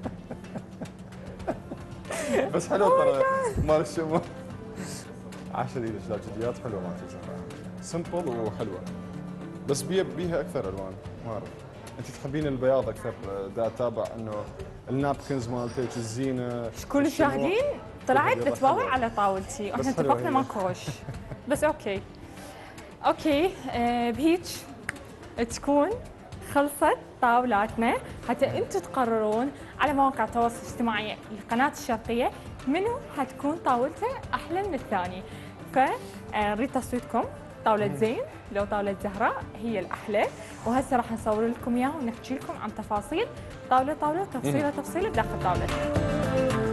بس حلو ترى مال الشموع. عاشر ايدك، ذات جديات حلوه مالت الزهراء، سمبل وحلوه، بس بيها اكثر الوان، ما اعرف انت تحبين البياض اكثر. دا اتابع انه النابكنز مالتك الزينه شكون الشموع. شاهدين؟ طلعت والله تتباوع حلوة. على طاولتي واحنا بس حلوة اتفقنا هي. ماكوش. بس اوكي. اوكي بهيج تكون خلصت طاولاتنا، حتى انتم تقررون على مواقع التواصل الاجتماعي لقناة الشرقية منو حتكون طاولته احلى من الثاني. فنريد تصويتكم، طاولة زين لو طاولة زهراء هي الأحلى. وهسه راح نصور لكم إياها ونحكي لكم عن تفاصيل طاولة تفصيلة داخل طاولتنا.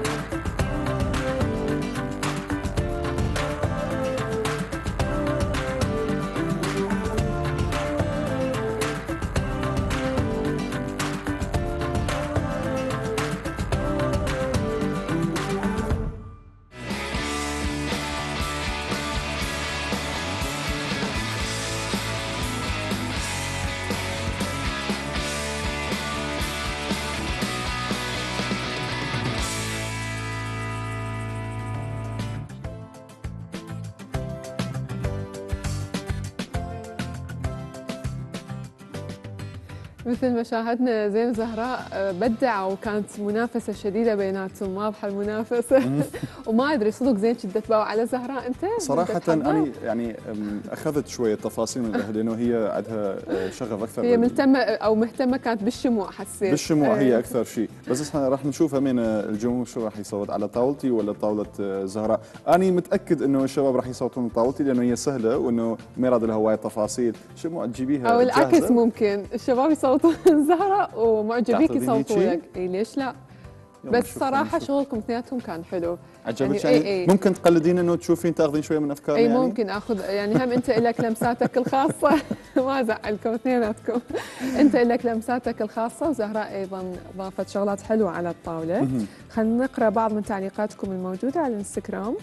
مثل ما شاهدنا زين وزهراء بدعوا وكانت منافسه شديده بيناتهم، واضحه المنافسه. وما ادري صدق زين شدت باو على زهراء انت؟ صراحه انا يعني اخذت شويه تفاصيل من الاهل لانه هي عندها شغف اكثر، هي مهتمه كانت بالشموع، حسيت بالشموع هي اكثر شيء. بس احنا راح نشوفها من الجمهور شو راح يصوت، على طاولتي ولا طاوله زهراء. انا متاكد انه الشباب راح يصوتون طاولتي لانه هي سهله وانه ما يراد لها هوايه تفاصيل، شموع تجيبيها او العكس جاهزة. ممكن الشباب يصوتون زهراء ومعجبيك يصوتوا لك. اي ليش لا؟ بس صراحه شغلكم اثنيناتهم كان حلو. عجبك يعني ممكن تقلدين انه تشوفين تاخذين شويه من افكارنا؟ اي يعني ممكن اخذ، يعني هم انت لك لمساتك الخاصه. ما زعلكم اثنيناتكم، انت لك لمساتك الخاصه وزهراء ايضا ضافت شغلات حلوه على الطاوله. خلينا نقرا بعض من تعليقاتكم الموجوده على الانستغرام.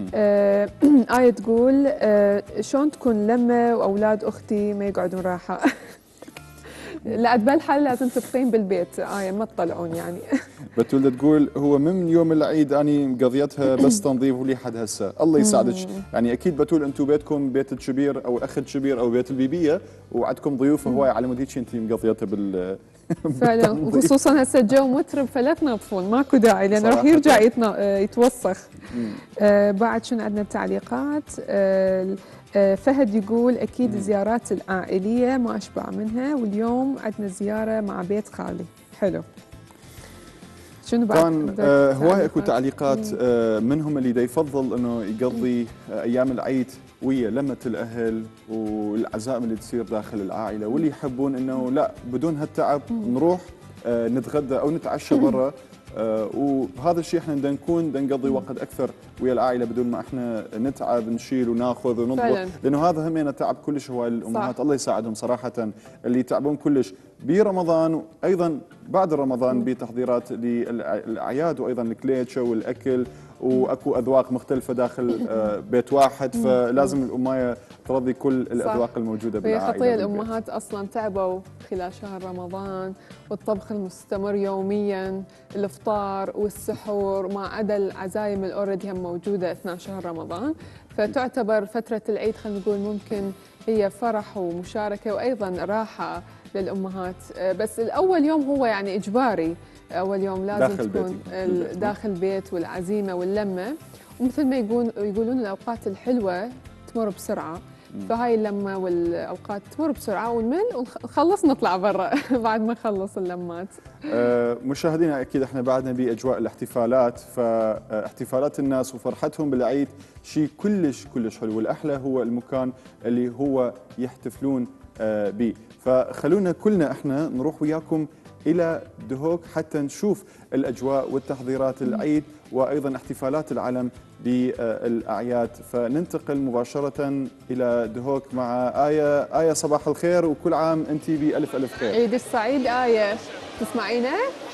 آية تقول شلون تكون لمه واولاد اختي ما يقعدون راحه. لا بهالحال لازم تبقين بالبيت ما تطلعون يعني. بتولد تقول هو من يوم العيد اني مقضيتها بس تنظيف ولي حد هسه. الله يساعدك. يعني اكيد بتول انتم بيتكم بيت الشبير او الاخ الشبير او بيت البيبيه وعندكم ضيوف هواي، على مود هيك انت مقضيتها بال فعلا. وخصوصا هسه الجو مترب فلا تنظفون، ماكو داعي لانه راح يرجع يتوسخ. بعد شنو عندنا بتعليقات؟ فهد يقول أكيد الزيارات العائلية ما أشبع منها، واليوم عندنا زيارة مع بيت خالي. حلو. شنو بعد؟ كان هواي اكو تعليقات منهم اللي دا يفضل انه يقضي ايام العيد ويا لمة الاهل والعزائم اللي تصير داخل العائلة، واللي يحبون انه لا بدون هالتعب نروح نتغدى او نتعشى برا. وهذا الشيء احنا بدنا نكون نقضي وقت اكثر ويا العائله بدون ما احنا نتعب نشيل وناخذ ونضبط، لانه هذا همينه تعب كلش هواي الامهات. الله يساعدهم صراحه اللي يتعبون كلش برمضان وايضا بعد رمضان بتحضيرات للاعياد وايضا الكليتشه والاكل، واكو اذواق مختلفه داخل بيت واحد، فلازم الامايه ترضي كل الاذواق الموجوده بالعائله. هي خطيه الامهات اصلا تعبوا خلال شهر رمضان، والطبخ المستمر يوميا، الافطار والسحور، ما عدا العزايم الاوريدي هم موجوده اثناء شهر رمضان، فتعتبر فتره العيد خلينا نقول ممكن هي فرح ومشاركه وايضا راحه للامهات. بس الاول يوم هو يعني اجباري، اول يوم لازم تكون داخل البيت والعزيمه واللمه، ومثل ما يقولون الاوقات الحلوه تمر بسرعه، فهاي اللمه والاوقات تمر بسرعه ونمل ونخلص نطلع برا بعد ما نخلص اللمات. مشاهدينا اكيد احنا بعدنا باجواء الاحتفالات، فاحتفالات الناس وفرحتهم بالعيد شيء كلش كلش حلو، والاحلى هو المكان اللي هو يحتفلون به. فخلونا كلنا احنا نروح وياكم إلى دهوك حتى نشوف الأجواء والتحضيرات العيد وأيضا احتفالات العلم بالأعياد. فننتقل مباشرة إلى دهوك مع آية. آية صباح الخير وكل عام أنت بألف ألف خير. عيد السعيد آية، تسمعينا؟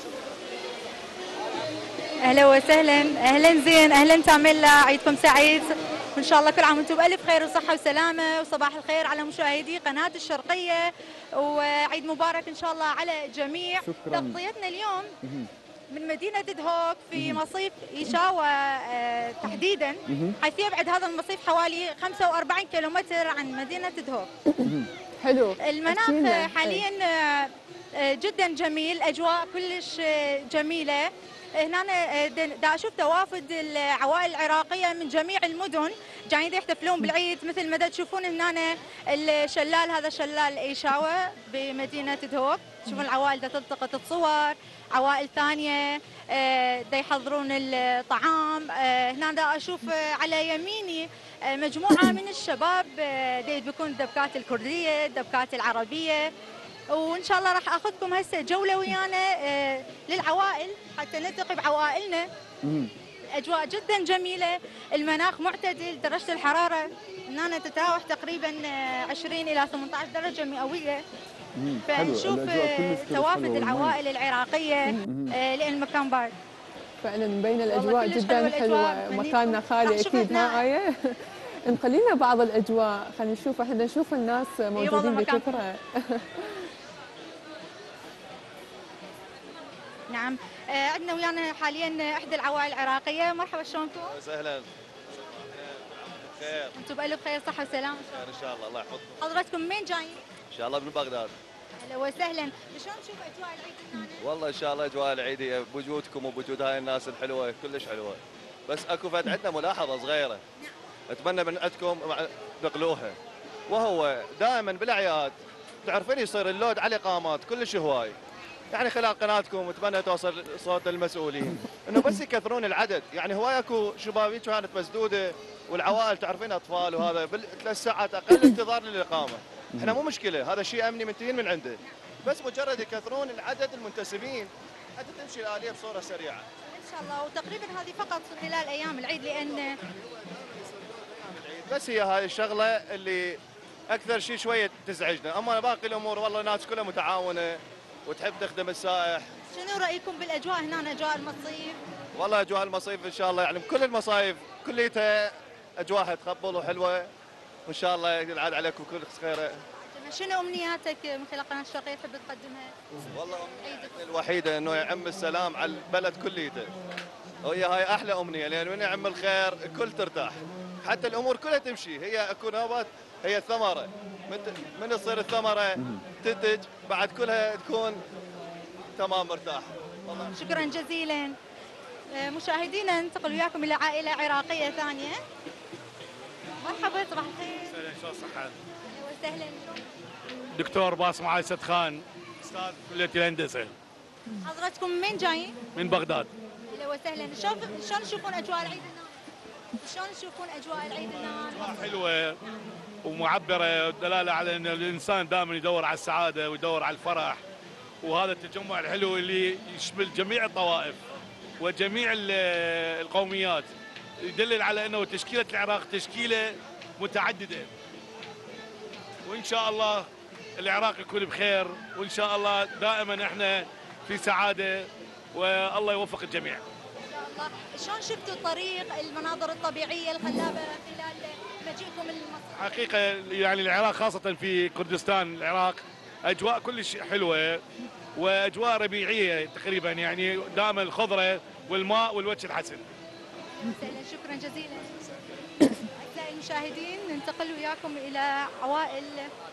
أهلا وسهلا. أهلا زين، أهلا تاميلا، عيدكم سعيد وإن شاء الله كل عام وأنتم بألف خير وصحة وسلامة، وصباح الخير على مشاهدي قناة الشرقية، وعيد مبارك إن شاء الله على الجميع. تغطيتنا اليوم من مدينة دهوك في مصيف إيشاوا تحديدا، حيث يبعد هذا المصيف حوالي 45 كيلومتر عن مدينة دهوك. حلو. المناخ حاليا جدا جميل، أجواء كلش جميلة. هنا دا اشوف توافد العوائل العراقيه من جميع المدن جايين يحتفلون بالعيد، مثل ما دا تشوفون هنا الشلال، هذا شلال ايشاوا بمدينه دهوك، تشوفون العوائل دا تلتقط الصور، عوائل ثانيه دا يحضرون الطعام. هنا دا اشوف على يميني مجموعه من الشباب دا يدبكون الدبكات الكرديه، الدبكات العربيه، وان شاء الله راح اخذكم هسه جوله ويانا للعوائل حتى نلتقي بعوائلنا. اجواء جدا جميله، المناخ معتدل، درجه الحراره هنا تتراوح تقريبا 20 الى 18 درجه مئويه. فنشوف توافد العوائل العراقيه لان المكان بارد. فعلا مبينه الاجواء جدا حلوه، مكاننا خالي اكيد. ها آية نخلينا بعض الاجواء، خلينا نشوف، احنا نشوف الناس موجودين بكثره. نعم، عندنا ويانا حاليا احدى العوائل العراقيه. مرحبا، شلونكم؟ وسهلا. خير. انتم بالف خير، صحه وسلامه. خير ان شاء الله، الله يحفظكم. حضرتكم من جايين؟ ان شاء الله من بغداد. اهلا وسهلا، شلون تشوف اجواء العيد هنا؟ والله ان شاء الله اجواء العيد هي بوجودكم وبوجود هاي الناس الحلوه كلش حلوه، بس اكو فد عندنا ملاحظه صغيره اتمنى من عندكم تنقلوها، وهو دائما بالاعياد تعرفين يصير اللود على الاقامات كلش هواي، يعني خلال قناتكم اتمنى توصل صوت المسؤولين انه بس يكثرون العدد، يعني هواي اكو شبابيك كانت مسدوده والعوائل تعرفين اطفال وهذا بالثلاث ساعات اقل انتظار للاقامه، احنا مو مشكله هذا شيء امني منتهين من عنده، بس مجرد يكثرون العدد المنتسبين حتى تمشي الاليه بصوره سريعه. ان شاء الله، وتقريبا هذه فقط خلال ايام العيد لان بس هي هاي الشغله اللي اكثر شيء شويه تزعجنا، اما باقي الامور والله الناس كلها متعاونه وتحب تخدم السائح. شنو رايكم بالاجواء هنا اجواء المصيف؟ والله اجواء المصيف ان شاء الله يعني بكل المصايف كليتها اجواءها تقبل وحلوه، وان شاء الله ينعاد عليكم كل خير. شنو امنياتك من خلال قناه الشرقيه تحب تقدمها؟ والله امنيتي الوحيده انه يعم السلام على البلد كليته، وهي هاي احلى امنيه، لان من يعم الخير الكل ترتاح، حتى الامور كلها تمشي، هي اكو نوبات هي الثمره من تصير الثمره تنتج بعد كلها تكون تمام مرتاح. شكرا جزيلا. مشاهدينا ننتقل وياكم الى عائله عراقيه ثانيه. مرحبا، صباح الخير. شلون صحة؟ اهلا وسهلا. دكتور باسم عايسة خان، استاذ كلية الهندسة. حضراتكم من وين جايين؟ من بغداد. اهلا وسهلا. شلون تشوفون اجواء العيد هنا؟ شلون تشوفون اجواء العيد هنا؟ حلوة ومعبرة، دلالة على ان الانسان دائما يدور على السعادة ويدور على الفرح، وهذا التجمع الحلو اللي يشمل جميع الطوائف وجميع القوميات، يدلل على انه تشكيلة العراق تشكيلة متعددة، وان شاء الله العراق يكون بخير، وان شاء الله دائما احنا في سعادة، والله يوفق الجميع. ان شاء الله. شلون شفتوا الطريق، المناظر الطبيعية الخلابة خلال مجيئكم لمصر؟ حقيقة يعني العراق خاصة في كردستان العراق اجواء كلش حلوة واجواء ربيعية تقريبا، يعني دائما الخضرة والماء والوجه الحسن. شكرا جزيلا. أعزائي المشاهدين ننتقل وياكم إلى عوائل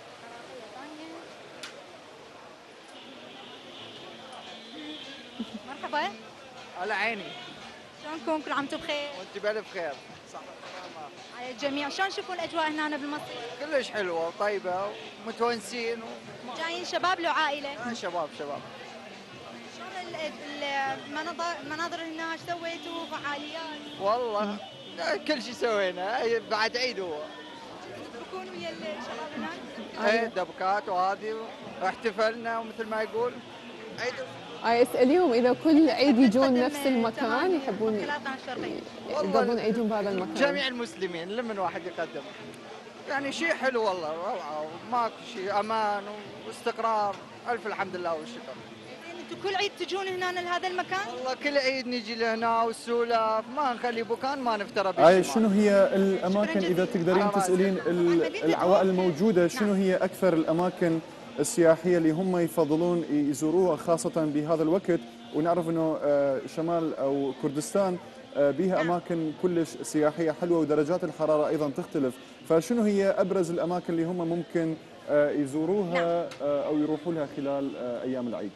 مرحبا. على عيني. شلونكم؟ كل عام وانتم بخير. وانت بألف خير. صح على الجميع. شلون تشوفون الأجواء هنا بالمصيف؟ كلش حلوة وطيبة ومتونسين جايين شباب لو عائلة؟ شباب. شلون المناظر هنا؟ ايش سويتوا؟ فعاليات؟ والله كل شيء سوينا، بعد عيد هو. تدبكون ويا الشباب هناك؟ ايه دبكات وهذه، واحتفلنا ومثل ما يقول عيد. اسأليهم إذا كل عيد يجون نفس المكان يحبون يقضون عيدهم بهذا المكان. جميع المسلمين لمن واحد يقدم، يعني شيء حلو والله، روعة، وماكو شيء، أمان واستقرار، ألف الحمد لله والشكر. انتم كل عيد تجون هنا لهذا المكان؟ والله كل عيد نجي لهنا والسولف، ما نخلي مكان ما نفترى به. شنو هي الأماكن إذا تقدرين تسألين العوائل الموجودة، شنو هي أكثر الأماكن السياحية اللي هم يفضلون يزوروها خاصة بهذا الوقت؟ ونعرف أنه شمال أو كردستان بها أماكن كلش سياحية حلوة ودرجات الحرارة أيضا تختلف، فشنو هي أبرز الأماكن اللي هم ممكن يزوروها أو يروحوا لها خلال أيام العيد؟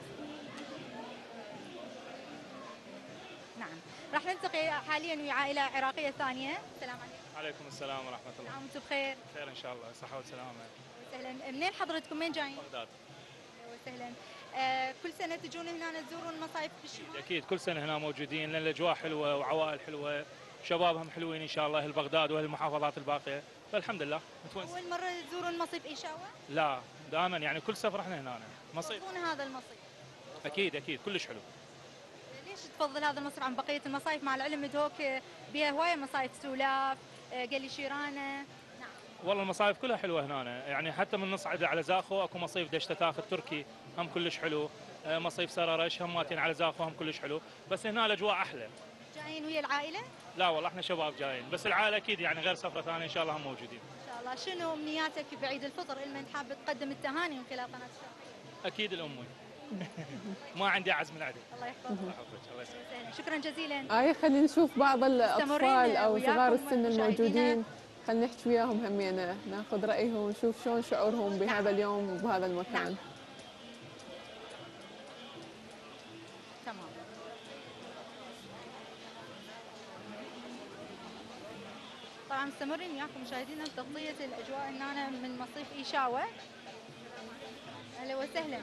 نعم، راح نلتقي حاليا ويا عائلة عراقية ثانية. السلام عليكم. عليكم السلام ورحمة الله. وانتم بخير؟ خير إن شاء الله، صحة وسلامة. سهلا. منين حضرتكم؟ وين جايين؟ بغداد. وسهلا. كل سنة تجون هنا تزورون المصايف بالشمال؟ أكيد كل سنة هنا موجودين، لأن الأجواء حلوة وعوائل حلوة، شبابهم حلوين إن شاء الله، أهل بغداد وأهل المحافظات الباقية، فالحمد لله متونسين. أول مرة تزورون مصيف إيشاوة؟ لا دائما يعني كل سفرة احنا هنا مصيف. تفضلون هذا المصيف؟ أكيد كلش حلو. ليش تفضل هذا المصيف عن بقية المصايف، مع العلم هوك بها هواية مصايف سولاف، قلي شيرانة؟ والله المصايف كلها حلوه هنا، يعني حتى من نصعد على زاخو اكو مصيف دشتتاخ التركي هم كلش حلو، مصيف سررش هم ماتين على زاخو هم كلش حلو، بس هنا الاجواء احلى. جايين ويا العائله؟ لا والله احنا شباب جايين، بس العائله اكيد يعني غير سفره ثانيه ان شاء الله هم موجودين. ان شاء الله. شنو امنياتك بعيد الفطر لمن حاب تقدم التهاني من خلال قناه الشرقيه؟ اكيد الامي. ما عندي اعز من عدو. الله يحفظك. الله يسلمك. شكرا جزيلا. خلينا نشوف بعض الاطفال او صغار السن الموجودين، خلينا نحكي وياهم همينه، ناخذ رايهم ونشوف شلون شعورهم بهذا اليوم وبهذا المكان. تمام. طبعا مستمرين وياكم مشاهدينا بتغطية الأجواء هنا من مصيف إيشاوة. أهلا وسهلا.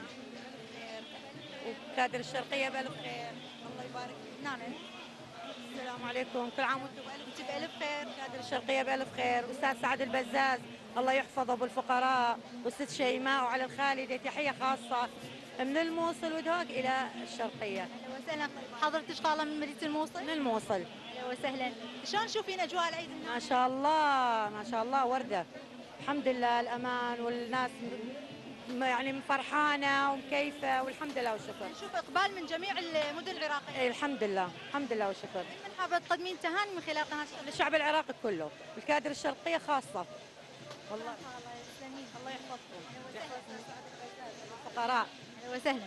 وكادر الشرقية بألف خير. الله يبارك فيك. نعم. السلام عليكم، كل عام وانتم بألف خير. كادر الشرقية بألف خير. أستاذ سعد البزاز الله يحفظه بالفقراء، والست شيماء وعلى الخالدة تحية خاصة من الموصل ودهوك إلى الشرقية. أهلا وسهلا. حضرتك شغالة من مدينة الموصل؟ من الموصل. أهلا وسهلا. شلون تشوفين أجواء العيد هنا؟ ما شاء الله ما شاء الله وردة. الحمد لله الأمان والناس يعني فرحانة ومكيفة والحمد لله والشكر. نشوف إقبال من جميع المدن العراقية. الحمد لله الحمد لله والشكر. من حابة تقدمين تهاني من خلال قناة الشعب العراقي كله، الكادر الشرقية خاصة. والله الله يسلميك. الله يحفظكم. الفقراء. أهلا وسهلا.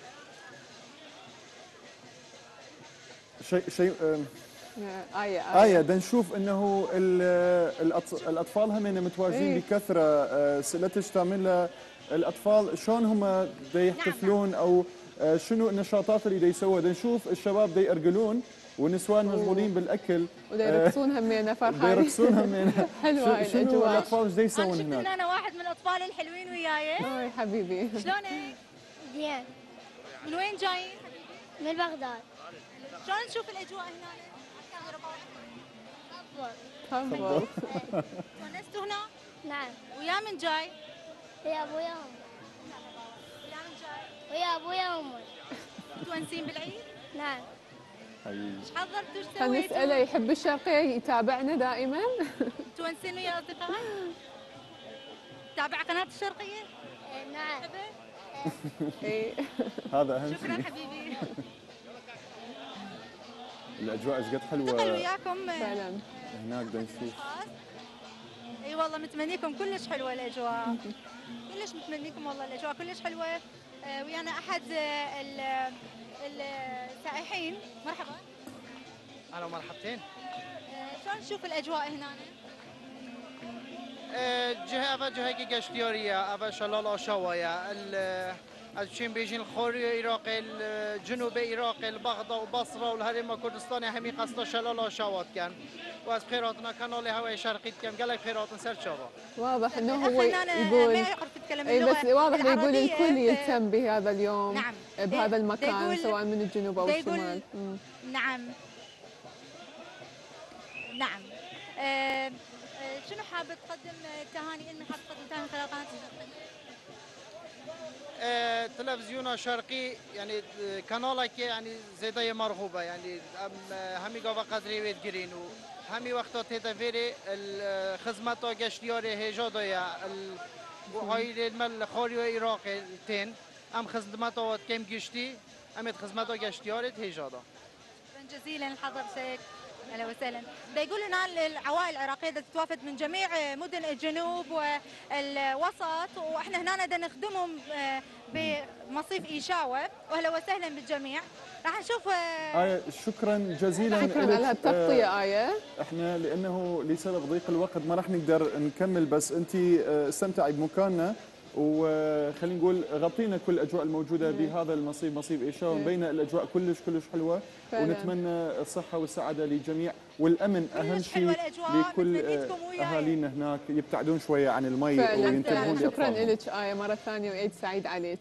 شيء آية بدنا نشوف انه الاطفال هم متواجدين بكثره. سألتش تعمل الاطفال شلون هم يحتفلون او شنو النشاطات اللي يسووها. بدنا نشوف الشباب يرقلون والنسوان مشغولين بالاكل ويرقصون همينه فرحانين. يرقصون همينه. حلوه هاي شنو الاجواء. الاطفال ايش يسوون هناك؟ هناك؟ انا واحد من الاطفال الحلوين وياي. هاي حبيبي. شلونك؟ زين. من وين جايين؟ من بغداد. شلون نشوف الاجواء هنا؟ تفضل. ونستوا هنا؟ نعم. ويا من جاي؟ ويا ابويا وامي. ويا من جاي؟ ويا ابويا وامي. متونسين بالعيد؟ نعم. ايش حضرتوا ايش خلينا سويتوا؟ نسأله يحب الشرقية يتابعنا دائما. متونسين ويا اصدقائك؟ تابع قناة الشرقية؟ نعم. اي هذا اهم شكرا شيء. حبيبي. الاجواء ايش قد حلوه. انتقل وياكم فعلا. هناك بدنا نشوف. اي والله متمنيكم كلش حلوه الاجواء. كلش متمنيكم والله الاجواء كلش حلوه. ويانا احد السائحين. مرحبا. اهلا ومرحبتين. شلون نشوف الاجواء هنا؟ جهه قشتيوريه افا شلال اشوايا الشين بيجين الخوري العراقي الجنوب العراقي البغداد وبصره والهرم كردستان همي قصد شلال اشوات كان واس خيراتنا كانوا هواي شرقي كان قال لك خيرات نسر شباب. واضح انه هو يقول ما يعرف يتكلم اي اللغه بس واضح انه يقول العربية. الكل يهتم بهذا اليوم. نعم. بهذا المكان سواء من الجنوب او الشمال. نعم. نعم. شنو حابة تقدم تهاني؟ إن حابة تقدم تهاني خلال قناة تلفزيون شرقي يعني كانالك يعني زيادة مرغوبة يعني همي قوا قدري ويد جرين وهمي وقتات تدفيري الخدمات قشتياري هجادة وعائلة المل خوري وعراقي التين أم خدمات كم قشتي أم خدمات قشتياري هجادة. شكرا جزيلا لحضرتك. اهلا وسهلا. بيقول لنا العوائل العراقيه تتوافد من جميع مدن الجنوب والوسط واحنا هنا بدنا نخدمهم بمصيف ايشاوه. واهلا وسهلا بالجميع. راح نشوف آية شكرا جزيلا. شكرا على هالتغطيه آية. احنا لانه لسبب ضيق الوقت ما راح نقدر نكمل بس انت استمتعي بمكاننا وخلينا نقول غطينا كل الاجواء الموجوده بهذا المصيف مصيف ايشاوه. مبينه الاجواء كلش حلوه فعلا. ونتمنى الصحه والسعاده للجميع والامن اهم شيء لكل اهالينا هناك يبتعدون شويه عن المي وينتبهون شكرا لك آية مره ثانيه وعيد سعيد عليك.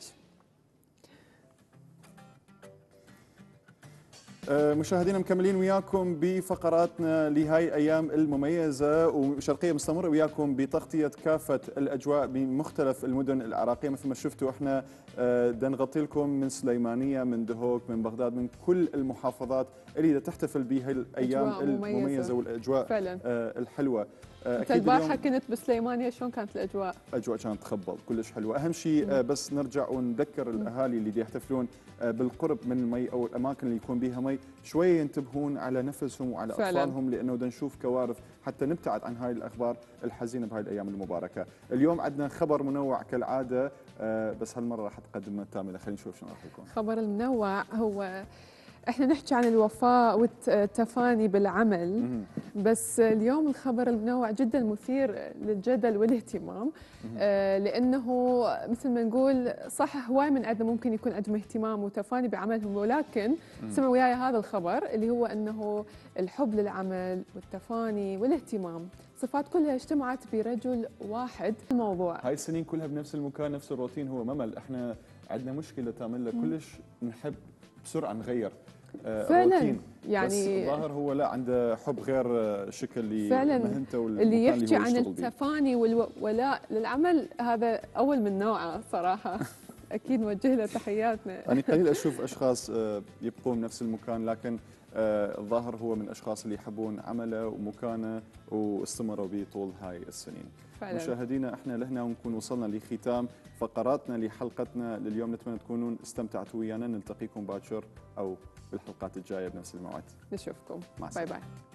مشاهدينا مكملين وياكم بفقراتنا لهاي الايام المميزه وشرقيه مستمره وياكم بتغطيه كافه الاجواء بمختلف المدن العراقيه. مثل ما شفتوا احنا بدنا نغطي لكم من سليمانيه من دهوك من بغداد من كل المحافظات اللي تحتفل بهاي الايام المميزه والاجواء فعلا. الحلوه. انت البارحه كنت بسليمانيه شلون كانت الاجواء؟ اجواء كانت تخبل كلش حلوه. اهم شيء بس نرجع ونذكر الاهالي اللي يحتفلون بالقرب من المي او الاماكن اللي يكون بها مي شويه ينتبهون على نفسهم وعلى فعلا. اطفالهم لانه بدنا نشوف كوارث حتى نبتعد عن هاي الاخبار الحزينه بهاي الايام المباركه. اليوم عندنا خبر منوع كالعاده بس هالمره راح تقدم تامله. خلينا نشوف شنو راح يكون. خبر المنوع هو احنا نحكي عن الوفاء والتفاني بالعمل، بس اليوم الخبر المنوع جدا مثير للجدل والاهتمام، لانه مثل ما نقول صح هواي من عندنا ممكن يكون عندهم اهتمام وتفاني بعملهم، ولكن سمعوا وياي هذا الخبر اللي هو انه الحب للعمل والتفاني والاهتمام صفات كلها اجتمعت برجل واحد. الموضوع هاي السنين كلها بنفس المكان نفس الروتين هو ممل. احنا عندنا مشكله تامل كلش نحب بسرعه نغير فعلا روتين. يعني بس الظاهر هو لا عنده حب غير شكل فعلا لمهنته اللي يحكي عن التفاني التفاني والولاء للعمل هذا اول من نوعه صراحه. اكيد نوجه له تحياتنا. أنا قليل اشوف اشخاص يبقون بنفس المكان، لكن الظاهر هو من الاشخاص اللي يحبون عمله ومكانه واستمروا به طول هاي السنين. فعلا. مشاهدينا احنا لهنا ونكون وصلنا لختام فقراتنا لحلقتنا لليوم، نتمنى تكونون استمتعتوا ويانا. نلتقيكم باكر او بالحلقات الجايه بنفس الموعد. نشوفكم. مع باي باي.